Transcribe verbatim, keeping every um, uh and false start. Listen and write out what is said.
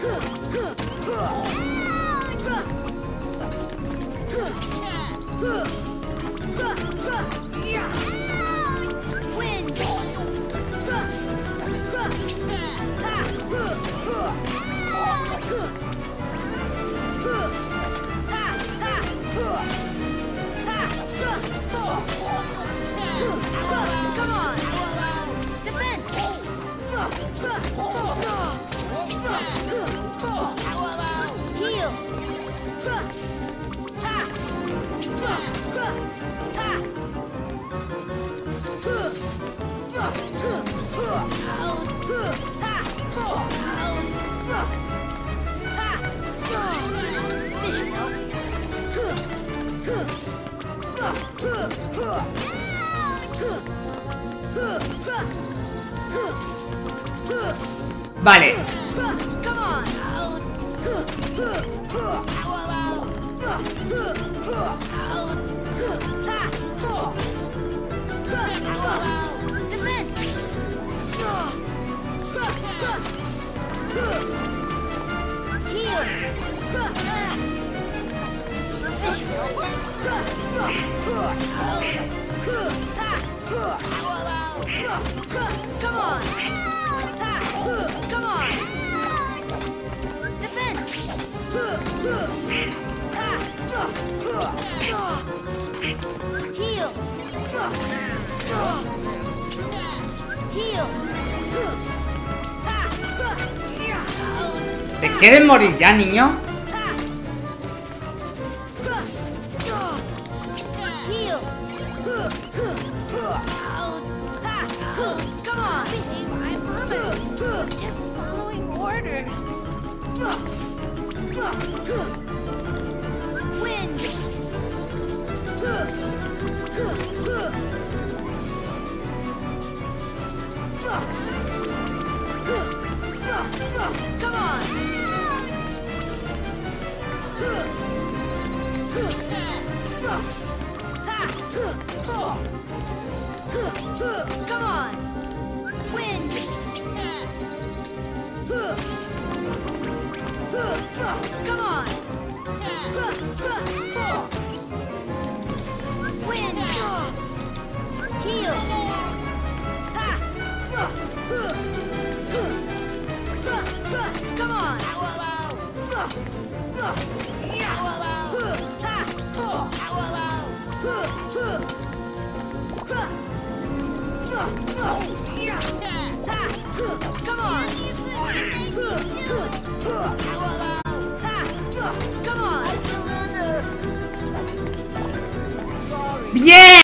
Vale. Come on! Come on! Defense! Heal! Heal! ¿Te quieres morir ya, niño? Heal! Come on! I promise. Just following orders. Wind! Come on! Come on! Wind! Come on! Wind! Heal! Come on! Come on! Come on! ¡Bien!